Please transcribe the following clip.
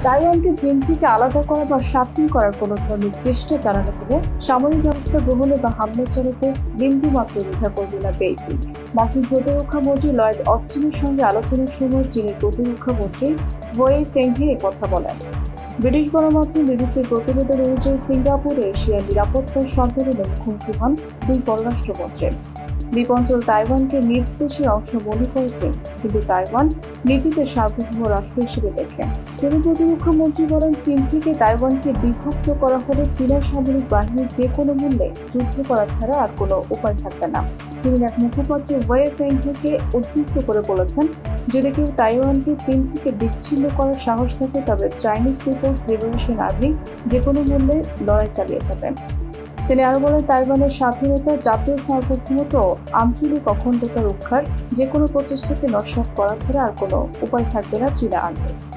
তাইওয়ানকে চীন থেকে আলাদা করা বা স্বাধীন করার কোনো ধরনের চেষ্টা চালানো হলে সামরিক ব্যবস্থা গ্রহণে বা হামলা চালাতে বিন্দুমাত্র দ্বিধা করবে না বেইজিং। মার্কিন প্রতিরক্ষা মন্ত্রী লয়েড অস্টিনের সঙ্গে আলোচনার সময় চীনের প্রতিরক্ষা মন্ত্রী ওয়ে ফেংহে কথা বলেন। ব্রিটিশ গণমাধ্যম বিবিসির প্রতিবেদন অনুযায়ী সিঙ্গাপুরে এশিয়ার নিরাপত্তা সম্মেলনে মুখোমুখি হন দুই পররাষ্ট্রমন্ত্রী। দ্বীপ অঞ্চল তাইওয়ানকে নিজ দেশের অংশ মনে করেছে, কিন্তু তাইওয়ান নিজেদের সার্বভৌম রাষ্ট্র হিসেবে দেখে। চীনের প্রতিরক্ষা মন্ত্রী বলেন, চীন থেকে তাইওয়ানকে বিভক্ত করা হলে চীনের সামরিক বাহিনীর যে কোনো মূল্যে যুদ্ধ করা ছাড়া আর কোনো উপায় থাকবে না। চীনের এক মুখপাত্র ওয়ে ফেংহেকে উদ্ধৃত করে বলেছেন, যদি কেউ তাইওয়ানকে চীন থেকে বিচ্ছিন্ন করার সাহস থাকে তবে চাইনিজ পিপলস লিবারেশন আর্মি যে কোনো মূল্যে লড়াই চালিয়ে যাবে। তিনি আরো বলেন, তাইওয়ানের স্বাধীনতা, জাতীয় সার্বভৌমত্ব ও আঞ্চলিক অখণ্ডতা রক্ষার যে কোনো প্রচেষ্টাকে নস্যাৎ করা ছাড়া আর কোনো উপায় থাকবে না চীনা আর্মির।